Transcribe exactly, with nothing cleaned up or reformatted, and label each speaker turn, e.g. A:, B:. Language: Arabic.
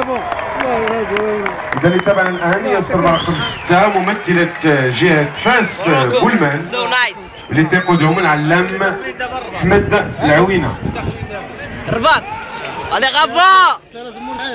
A: إذا اللي تابعنا الآن هي الضربة رقم ستة ممثلة جهة فاس بولمان اللي تقودهم العلام أحمد العوينة.
B: رباط علي غابة.